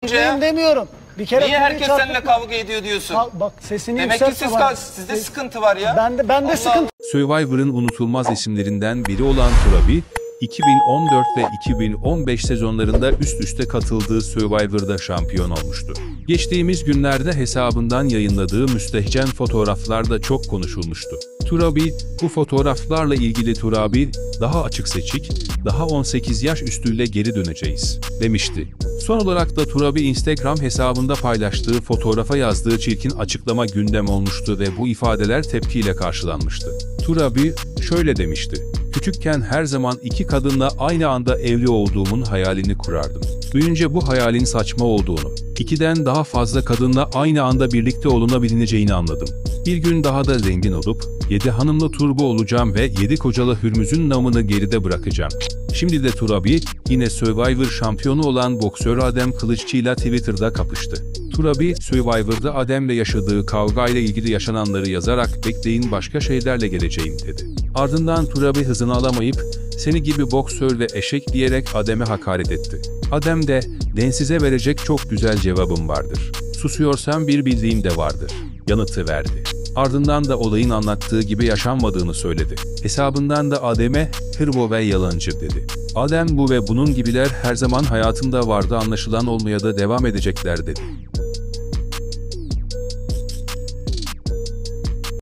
haklıyım demiyorum. Bir kere Niye herkes seninle kavga ediyor diyorsun? Bak sesini Demek ki yükseltme. sizde sıkıntı var ya. Bende sıkıntı. Survivor'ın unutulmaz isimlerinden biri olan Turabi, 2014 ve 2015 sezonlarında üst üste katıldığı Survivor'da şampiyon olmuştu. Geçtiğimiz günlerde hesabından yayınladığı müstehcen fotoğraflar da çok konuşulmuştu. Turabi, bu fotoğraflarla ilgili Turabi, daha açık seçik, daha 18 yaş üstüyle geri döneceğiz, demişti. Son olarak da Turabi Instagram hesabında paylaştığı fotoğrafa yazdığı çirkin açıklama gündem olmuştu ve bu ifadeler tepkiyle karşılanmıştı. Turabi şöyle demişti: "Küçükken her zaman iki kadınla aynı anda evli olduğumun hayalini kurardım. Büyünce bu hayalin saçma olduğunu, ikiden daha fazla kadınla aynı anda birlikte olunabileceğini anladım. Bir gün daha da zengin olup 7 hanımlı turbo olacağım ve 7 kocalı Hürmüz'ün namını geride bırakacağım." Şimdi de Turabi, yine Survivor şampiyonu olan boksör Adem Kılıççı'yla Twitter'da kapıştı. Turabi, Survivor'da Adem'le yaşadığı kavgayla ilgili yaşananları yazarak "Bekleyin, başka şeylerle geleceğim," dedi. Ardından Turabi hızını alamayıp "Seni gibi boksör ve eşek," diyerek Adem'e hakaret etti. Adem de "Den size verecek çok güzel cevabım vardır. Susuyorsam bir bildiğim de vardır," yanıtı verdi. Ardından da olayın anlattığı gibi yaşanmadığını söyledi. Hesabından da Adem'e "hırbo ve yalancı," dedi. Adem "Bu ve bunun gibiler her zaman hayatımda vardı, anlaşılan olmaya da devam edecekler," dedi.